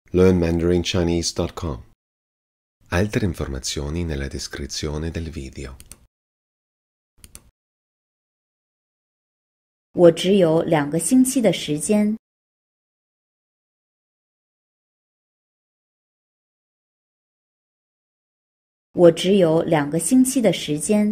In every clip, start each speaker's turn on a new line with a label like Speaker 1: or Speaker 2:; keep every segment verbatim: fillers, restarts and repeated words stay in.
Speaker 1: learn mandarin chinese dot com. Altre informazioni nella descrizione del video.
Speaker 2: 我只有两个星期的时间。我只有两个星期的时间。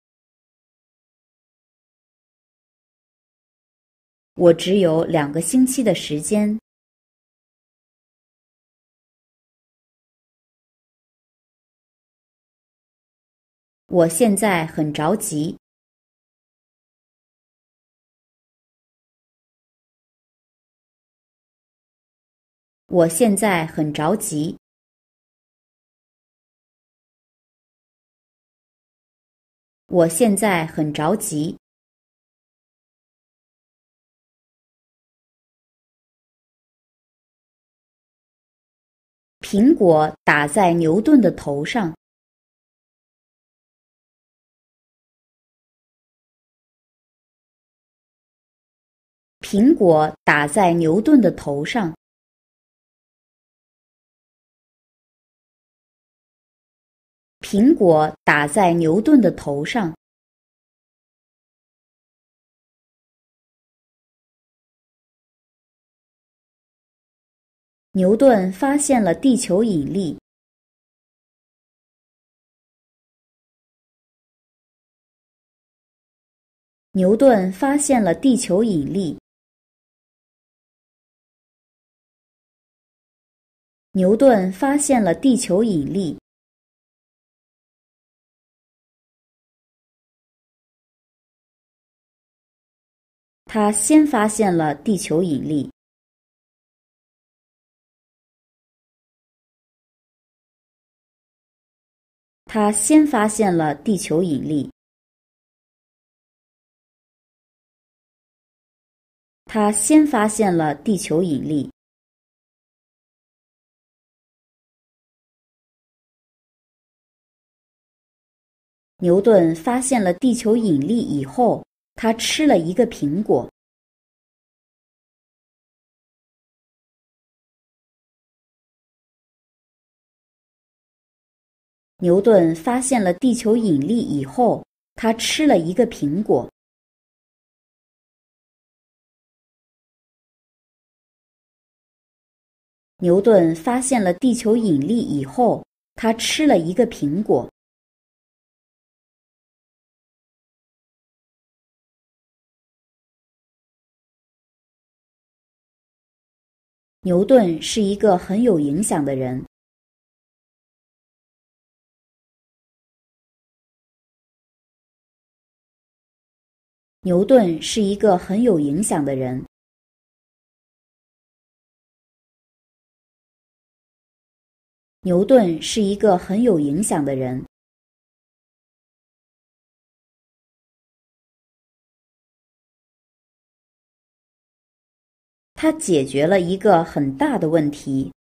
Speaker 2: 我只有两个星期的时间。我现在很着急。我现在很着急。我现在很着急。苹果打在牛顿的头上。苹果打在牛顿的头上。苹果打在牛顿的头上。牛顿发现了地球引力。牛顿发现了地球引力。牛顿发现了地球引力。他先发现了地球引力。他先发现了地球引力。他先发现了地球引力。牛顿发现了地球引力以后，他吃了一个苹果。牛顿发现了地球引力以后，他吃了一个苹果。牛顿发现了地球引力以后，他吃了一个苹果。牛顿是一个很有影响的人。牛顿是一个很有影响的人。牛顿是一个很有影响的人。他解决了一个很大的问题。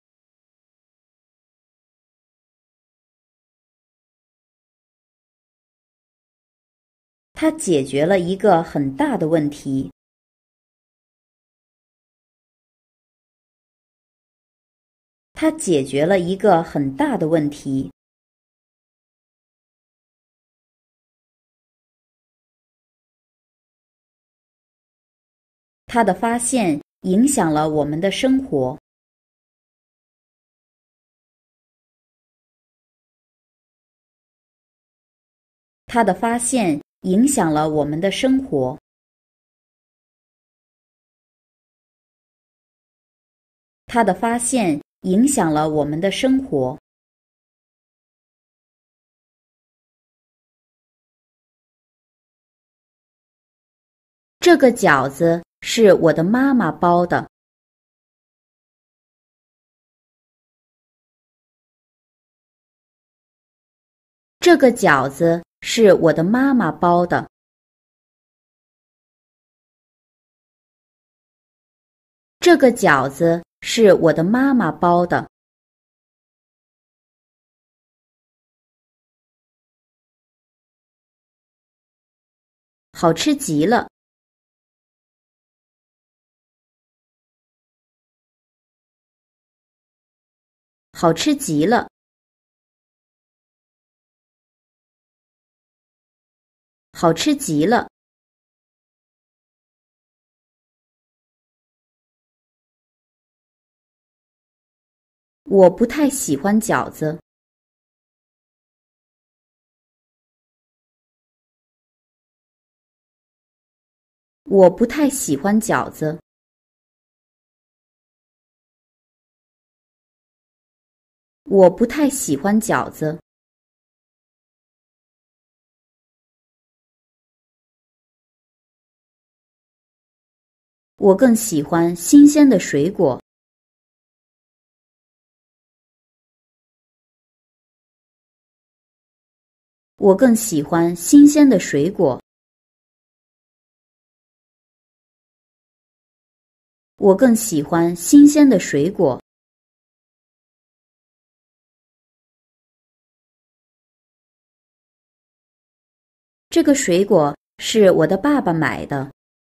Speaker 2: 他解决了一个很大的问题。他解决了一个很大的问题。他的发现影响了我们的生活。他的发现影响了我们的生活。他的发现影响了我们的生活。这个饺子是我的妈妈包的。这个饺子是我的妈妈包的。这个饺子是我的妈妈包的。好吃极了。 好吃极了。好吃极了。我不太喜欢饺子。我不太喜欢饺子。我不太喜欢饺子。我更喜欢新鲜的水果。我更喜欢新鲜的水果。我更喜欢新鲜的水果。这个水果是我的爸爸买的。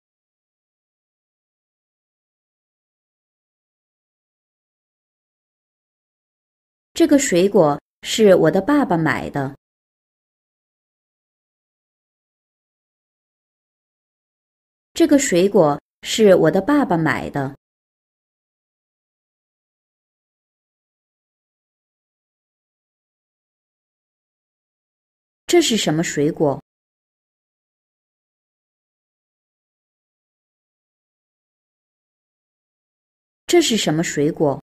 Speaker 2: 这个水果是我的爸爸买的。这个水果是我的爸爸买的。这是什么水果？这是什么水果？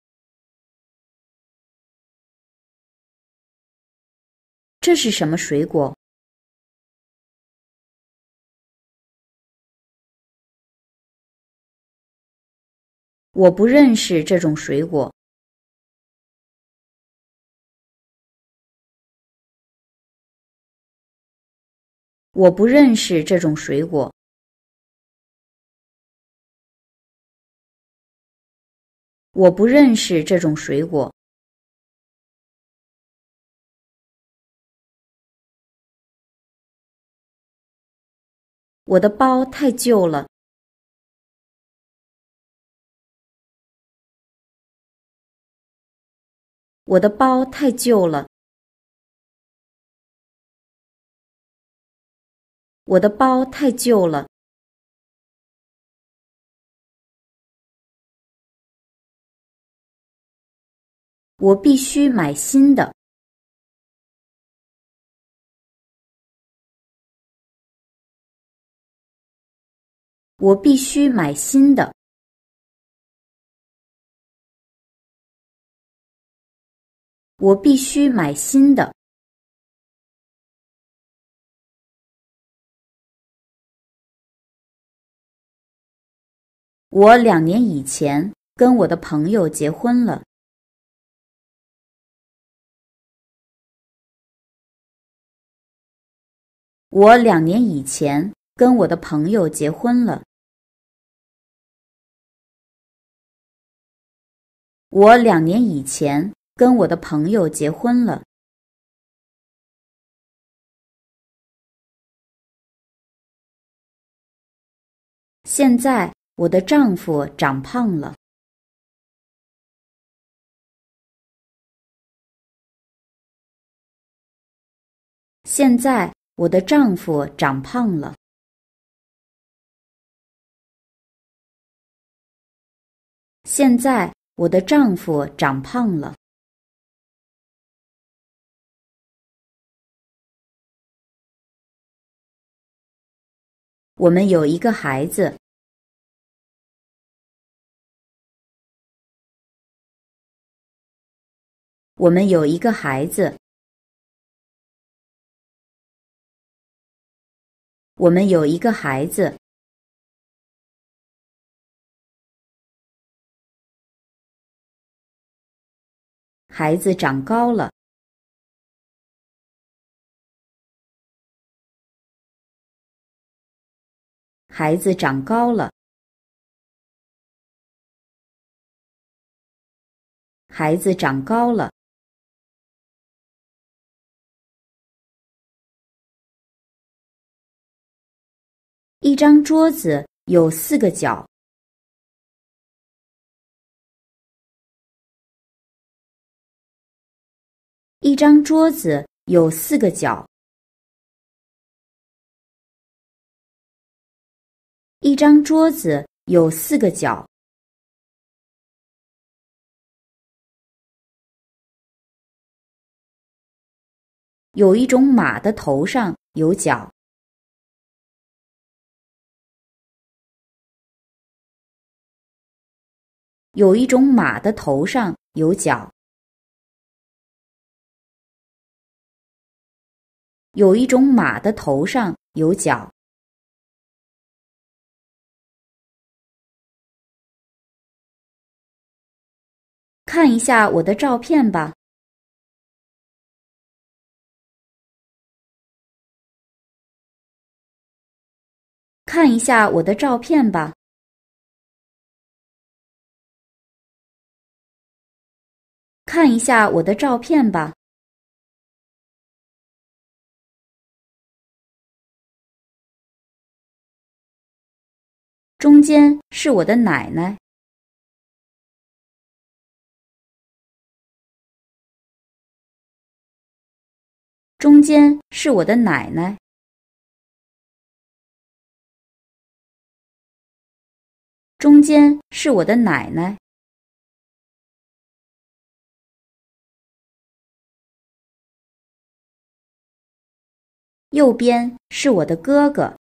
Speaker 2: 这是什么水果？我不认识这种水果。我不认识这种水果。我不认识这种水果。我的包太旧了。我的包太旧了。我的包太旧了。我必须买新的。我必须买新的。我必须买新的。我两年以前跟我的朋友结婚了。我两年以前跟我的朋友结婚了。我两年以前跟我的朋友结婚了。现在我的丈夫长胖了。现在我的丈夫长胖了。现在我的丈夫长胖了。我们有一个孩子。我们有一个孩子。我们有一个孩子。孩子长高了。孩子长高了。孩子长高了。一张桌子有四个角。 一张桌子有四个角。一张桌子有四个角。有一种马的头上有角。有一种马的头上有角。有一种马的头上有角。看一下我的照片吧。看一下我的照片吧。看一下我的照片吧。中间是我的奶奶。中间是我的奶奶。中间是我的奶奶。右边是我的哥哥。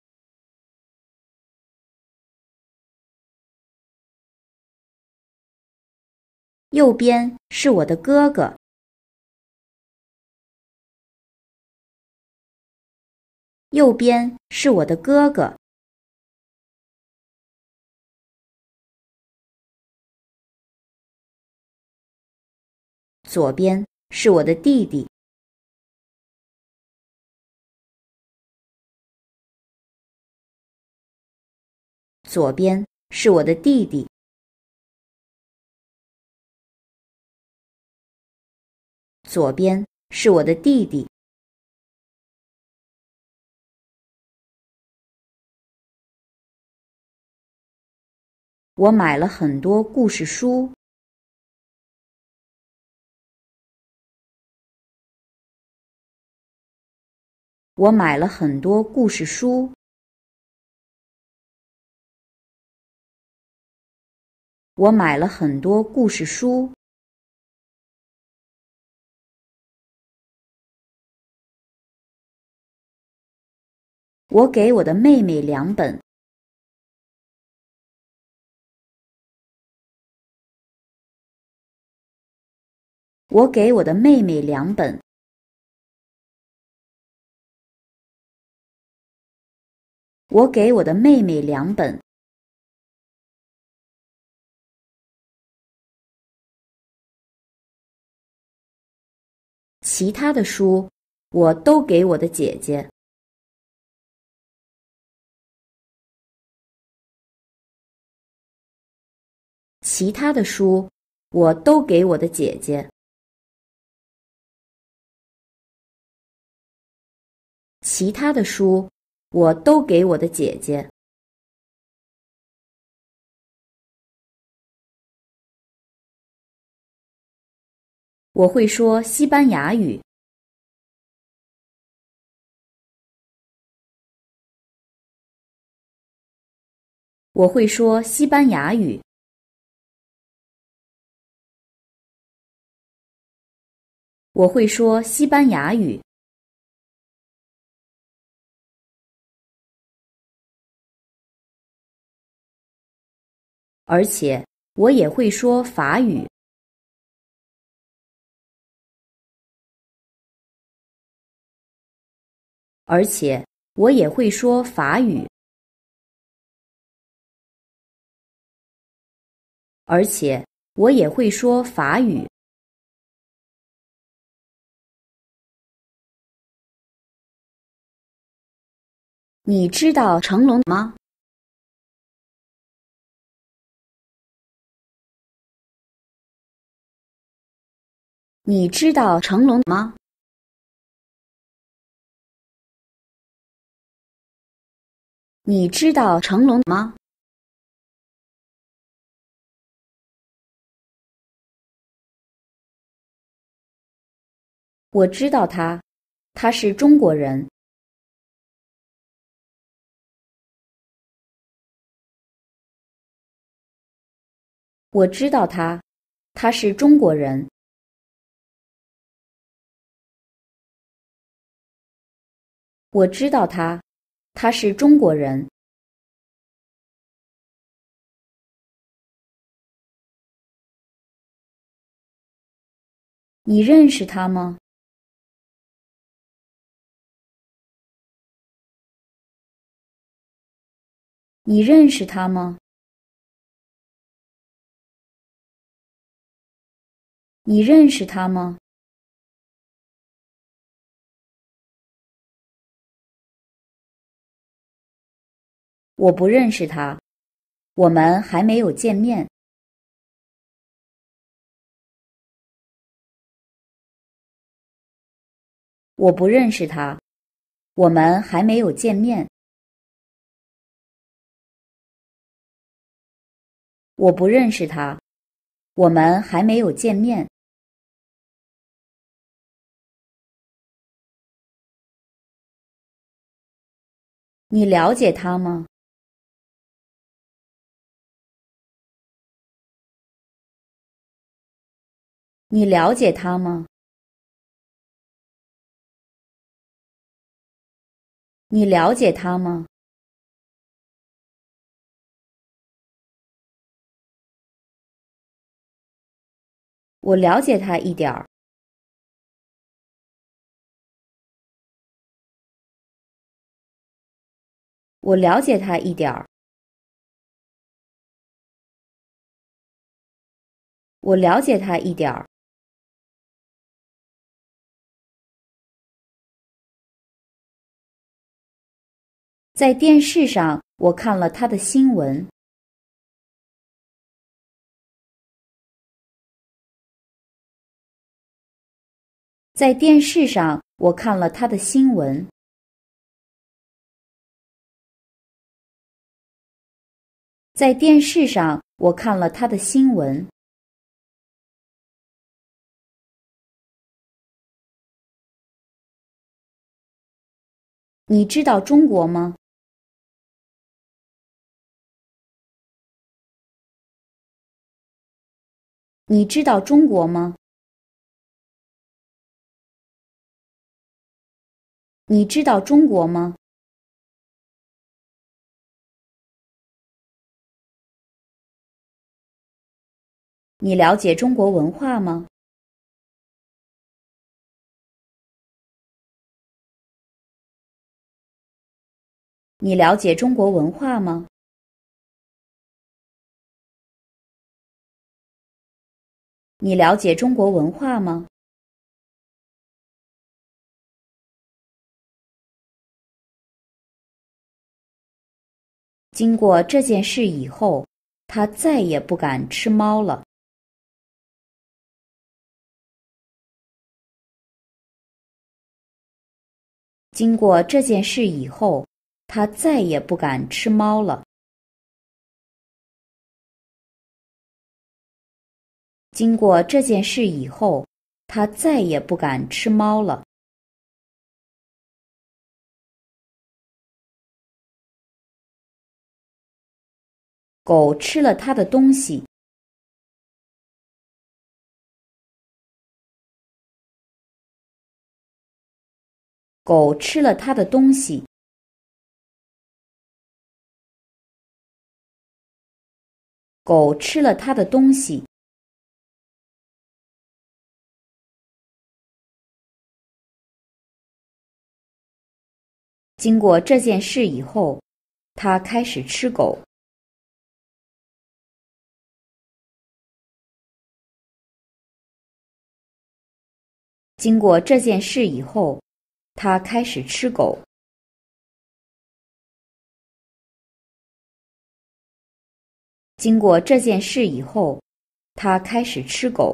Speaker 2: 右边是我的哥哥。右边是我的哥哥。左边是我的弟弟。左边是我的弟弟。左边是我的弟弟。我买了很多故事书。我买了很多故事书。我买了很多故事书。我给我的妹妹两本。我给我的妹妹两本。我给我的妹妹两本。其他的书我都给我的姐姐。其他的书我都给我的姐姐。其他的书我都给我的姐姐。我会说西班牙语。我会说西班牙语。我会说西班牙语。而且我也会说法语。而且我也会说法语。而且我也会说法语。你知道成龙吗？你知道成龙吗？你知道成龙吗？ 我知道他，他是中国人。我知道他，他是中国人。我知道他，他是中国人。你认识他吗？你认识他吗？你认识他吗？我不认识他，我们还没有见面。我不认识他，我们还没有见面。我不认识他，我们还没有见面。你了解他吗？你了解他吗？你了解他吗？我了解他一点儿。我了解他一点儿。我了解他一点儿。在电视上，我看了他的新闻。在电视上，我看了他的新闻。在电视上，我看了他的新闻。你知道中国吗？你知道中国吗？你知道中国吗？你了解中国文化吗？你了解中国文化吗？你了解中国文化吗？经过这件事以后，他再也不敢吃猫了。经过这件事以后，他再也不敢吃猫了。经过这件事以后，他再也不敢吃猫了。狗吃了他的东西。狗吃了他的东西。狗吃了他的东西。经过这件事以后，他开始吃狗。经过这件事以后，他开始吃狗。经过这件事以后，他开始吃狗。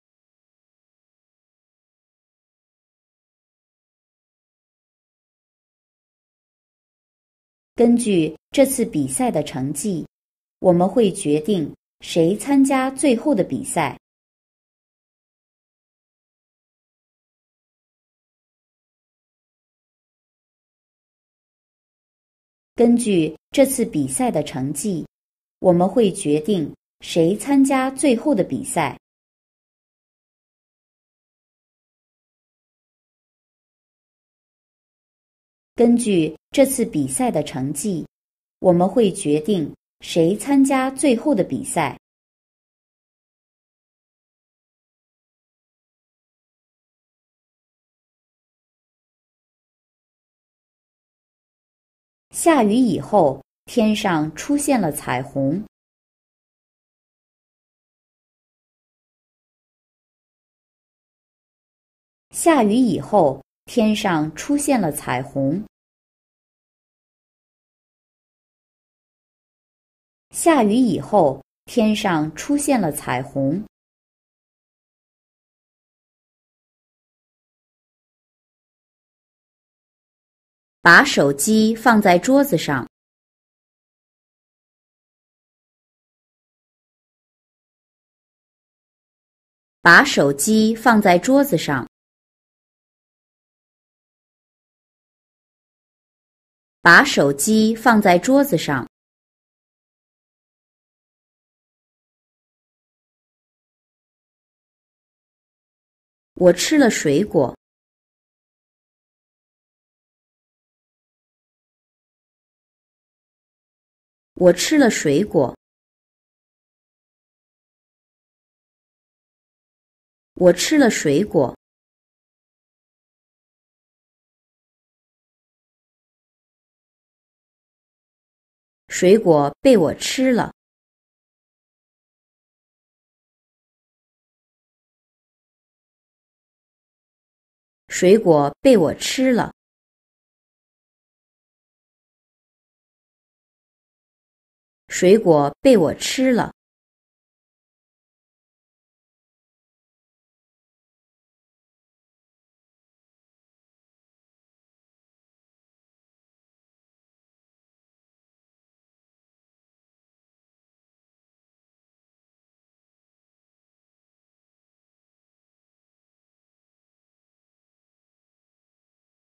Speaker 2: 根据这次比赛的成绩，我们会决定谁参加最后的比赛。 根据这次比赛的成绩，我们会决定谁参加最后的比赛。根据这次比赛的成绩，我们会决定谁参加最后的比赛。下雨以后，天上出现了彩虹。下雨以后，天上出现了彩虹。下雨以后，天上出现了彩虹。把手机放在桌子上。把手机放在桌子上。把手机放在桌子上。我吃了水果。我吃了水果。我吃了水果。水果被我吃了。水果被我吃了。水果被我吃了。